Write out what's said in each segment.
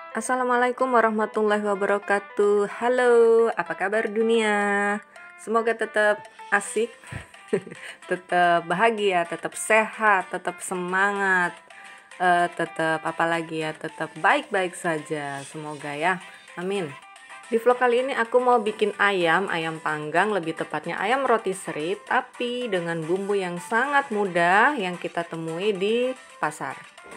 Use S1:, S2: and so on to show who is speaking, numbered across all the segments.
S1: Assalamualaikum warahmatullahi wabarakatuh. Halo, apa kabar dunia? Semoga tetap asik, tetap bahagia, tetap sehat, tetap semangat, tetap apalagi ya, tetap baik-baik saja. Semoga ya, amin. Di vlog kali ini aku mau bikin ayam panggang, lebih tepatnya ayam rotisserie, tapi dengan bumbu yang sangat mudah yang kita temui di pasar.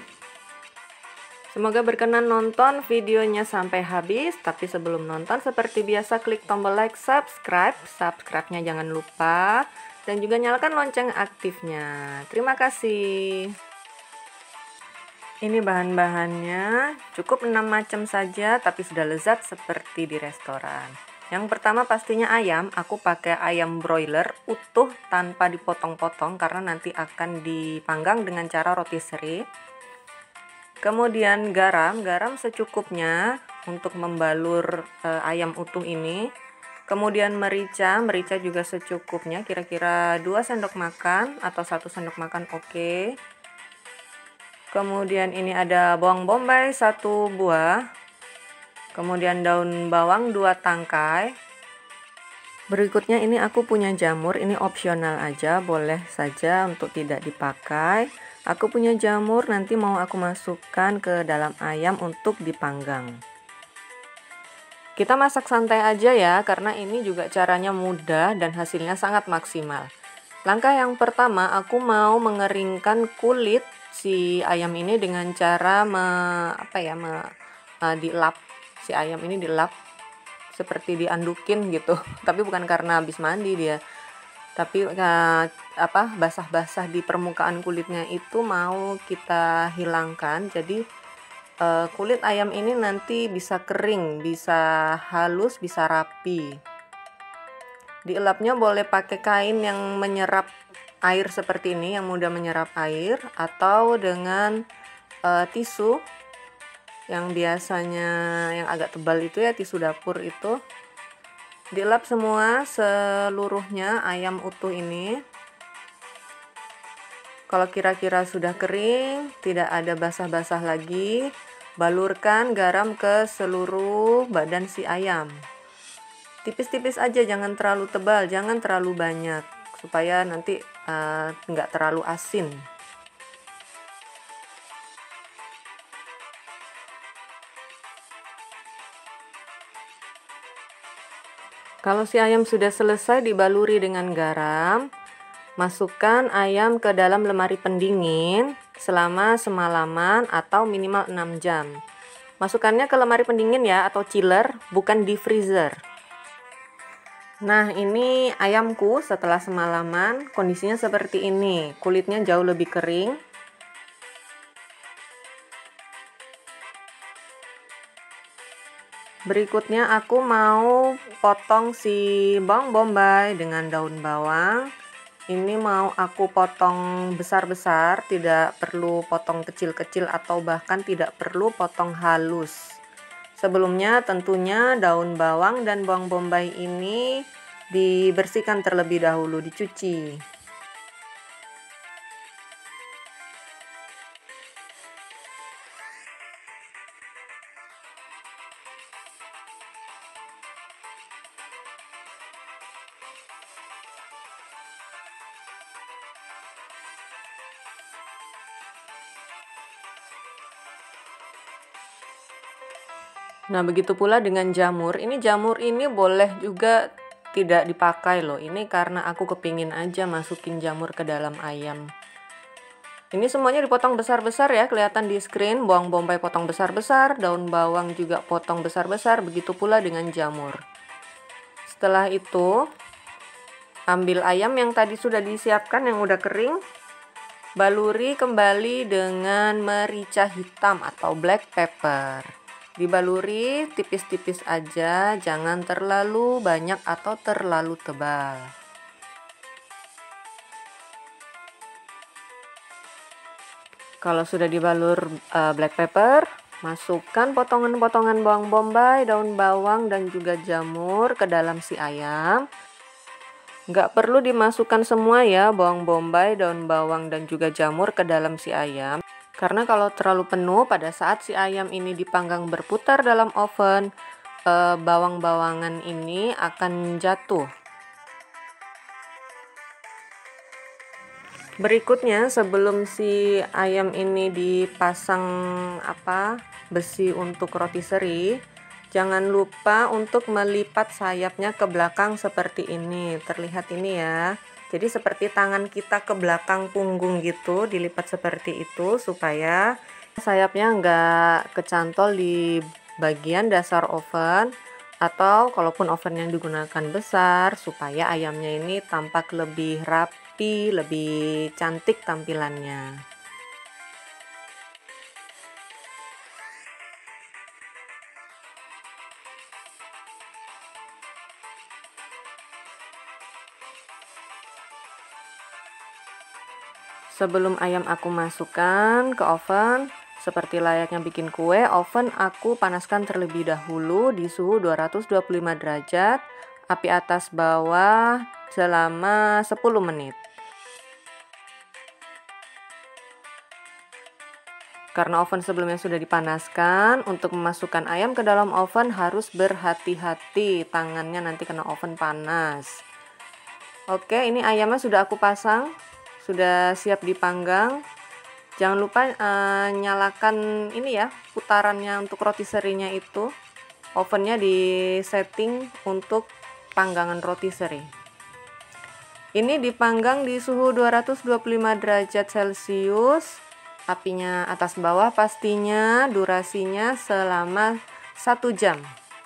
S1: Semoga berkenan nonton videonya sampai habis, tapi sebelum nonton seperti biasa klik tombol like, subscribe-nya jangan lupa, dan juga nyalakan lonceng aktifnya. Terima kasih. Ini bahan-bahannya cukup 6 macam saja, tapi sudah lezat seperti di restoran. Yang pertama pastinya ayam, aku pakai ayam broiler utuh tanpa dipotong-potong karena nanti akan dipanggang dengan cara rotisserie. Kemudian garam secukupnya untuk membalur ayam utuh ini. Kemudian merica juga secukupnya, kira-kira 2 sendok makan atau 1 sendok makan oke. Kemudian ini ada bawang bombay 1 buah. Kemudian daun bawang 2 tangkai. Berikutnya ini aku punya jamur, ini opsional aja, boleh saja untuk tidak dipakai. Aku punya jamur, nanti mau aku masukkan ke dalam ayam untuk dipanggang. Kita masak santai aja ya, karena ini juga caranya mudah dan hasilnya sangat maksimal. Langkah yang pertama, aku mau mengeringkan kulit si ayam ini dengan cara dilap. Si ayam ini dilap seperti diandukin gitu. Tapi bukan karena habis mandi dia. Tapi basah-basah di permukaan kulitnya itu mau kita hilangkan. Jadi kulit ayam ini nanti bisa kering, bisa halus, bisa rapi. Dielapnya boleh pakai kain yang menyerap air seperti ini, yang mudah menyerap air, atau dengan tisu yang biasanya yang agak tebal itu ya, tisu dapur itu. Dilap semua seluruhnya ayam utuh ini. Kalau kira-kira sudah kering, tidak ada basah-basah lagi, balurkan garam ke seluruh badan si ayam. Tipis-tipis aja, jangan terlalu tebal, jangan terlalu banyak, supaya nanti nggak terlalu asin. Kalau si ayam sudah selesai dibaluri dengan garam, masukkan ayam ke dalam lemari pendingin selama semalaman atau minimal 6 jam. Masukkannya ke lemari pendingin ya, atau chiller, bukan di freezer. Nah, ini ayamku setelah semalaman, kondisinya seperti ini. Kulitnya jauh lebih kering. Berikutnya aku mau potong si bawang bombay dengan daun bawang. Ini mau aku potong besar-besar, tidak perlu potong kecil-kecil atau bahkan tidak perlu potong halus. Sebelumnya tentunya daun bawang dan bawang bombay ini dibersihkan terlebih dahulu, dicuci. Nah, begitu pula dengan jamur. Ini jamur ini boleh juga tidak dipakai loh. Ini karena aku kepingin aja masukin jamur ke dalam ayam. Ini semuanya dipotong besar-besar ya, kelihatan di screen. Bawang bombay potong besar-besar, daun bawang juga potong besar-besar, begitu pula dengan jamur. Setelah itu, ambil ayam yang tadi sudah disiapkan, yang udah kering, baluri kembali dengan merica hitam atau black pepper. Dibaluri tipis-tipis aja, jangan terlalu banyak atau terlalu tebal. Kalau sudah dibalur black pepper, masukkan potongan-potongan bawang bombay, daun bawang, dan juga jamur ke dalam si ayam. Nggak perlu dimasukkan semua ya, bawang bombay, daun bawang, dan juga jamur ke dalam si ayam. Karena kalau terlalu penuh pada saat si ayam ini dipanggang berputar dalam oven, bawang-bawangan ini akan jatuh. Berikutnya, sebelum si ayam ini dipasang besi untuk rotisserie, jangan lupa untuk melipat sayapnya ke belakang seperti ini. Terlihat ini ya. Jadi seperti tangan kita ke belakang punggung gitu, dilipat seperti itu supaya sayapnya nggak kecantol di bagian dasar oven, atau kalaupun oven yang digunakan besar, supaya ayamnya ini tampak lebih rapi, lebih cantik tampilannya. Sebelum ayam aku masukkan ke oven, seperti layaknya bikin kue, oven aku panaskan terlebih dahulu di suhu 225 derajat, api atas bawah selama 10 menit. Karena oven sebelumnya sudah dipanaskan, untuk memasukkan ayam ke dalam oven harus berhati-hati, tangannya nanti kena oven panas. Oke, ini ayamnya sudah aku pasang, sudah siap dipanggang. Jangan lupa nyalakan ini ya, putarannya untuk rotisserie-nya itu. Ovennya di setting untuk panggangan rotisserie. Ini dipanggang di suhu 225 derajat Celcius. Apinya atas bawah pastinya, durasinya selama 1 jam.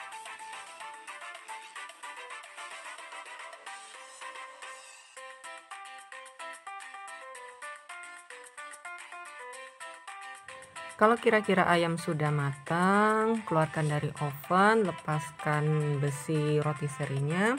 S1: Kalau kira-kira ayam sudah matang, keluarkan dari oven, lepaskan besi rotisserie-nya.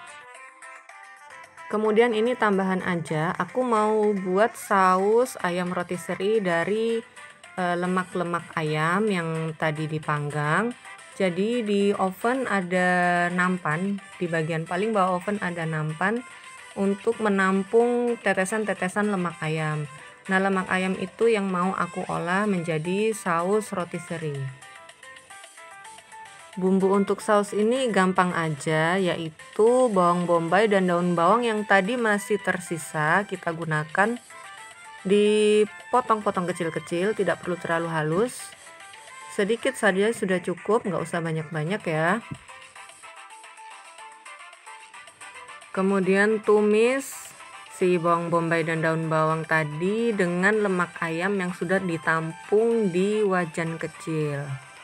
S1: Kemudian ini tambahan aja, aku mau buat saus ayam rotisserie dari lemak-lemak ayam yang tadi dipanggang. Jadi di oven ada nampan, di bagian paling bawah oven ada nampan untuk menampung tetesan-tetesan lemak ayam. Nah, lemak ayam itu yang mau aku olah menjadi saus rotisserie. Bumbu untuk saus ini gampang aja, yaitu bawang bombay dan daun bawang yang tadi masih tersisa kita gunakan, dipotong-potong kecil-kecil, tidak perlu terlalu halus. Sedikit saja sudah cukup, nggak usah banyak-banyak ya. Kemudian tumis si bawang bombay dan daun bawang tadi dengan lemak ayam yang sudah ditampung di wajan kecil.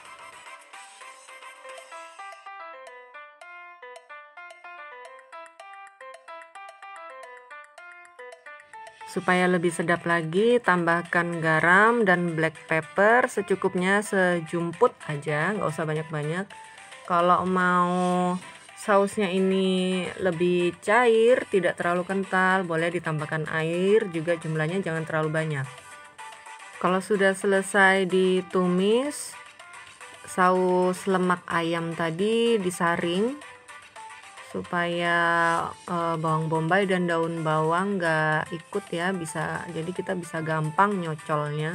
S1: Supaya lebih sedap lagi, tambahkan garam dan black pepper secukupnya, sejumput aja, nggak usah banyak-banyak. Kalau mau sausnya ini lebih cair, tidak terlalu kental, boleh ditambahkan air juga, jumlahnya jangan terlalu banyak. Kalau sudah selesai ditumis, saus lemak ayam tadi disaring supaya bawang bombay dan daun bawang nggak ikut ya, jadi kita bisa gampang nyocolnya.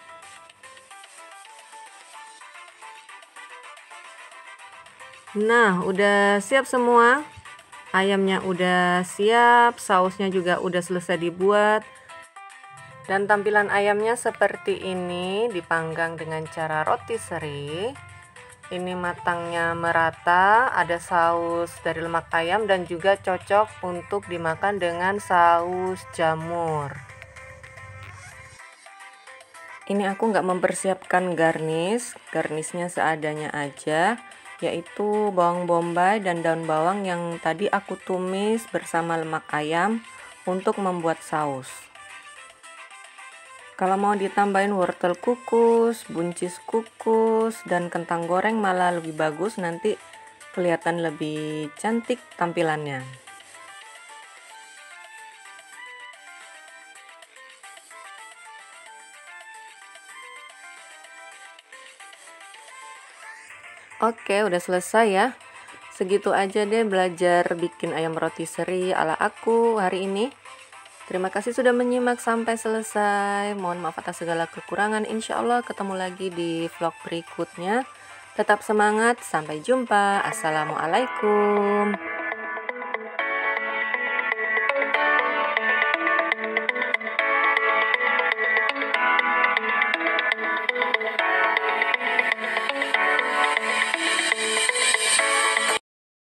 S1: Nah, udah siap semua. Ayamnya udah siap, sausnya juga udah selesai dibuat. Dan tampilan ayamnya seperti ini, dipanggang dengan cara rotisserie. Ini matangnya merata, ada saus dari lemak ayam dan juga cocok untuk dimakan dengan saus jamur. Ini aku nggak mempersiapkan garnisnya seadanya aja, yaitu bawang bombay dan daun bawang yang tadi aku tumis bersama lemak ayam untuk membuat saus. Kalau mau ditambahin wortel kukus, buncis kukus, dan kentang goreng malah lebih bagus, nanti kelihatan lebih cantik tampilannya. Oke, udah selesai ya. Segitu aja deh belajar bikin ayam rotisserie ala aku hari ini. Terima kasih sudah menyimak sampai selesai. Mohon maaf atas segala kekurangan. Insya Allah ketemu lagi di vlog berikutnya. Tetap semangat, sampai jumpa. Assalamualaikum.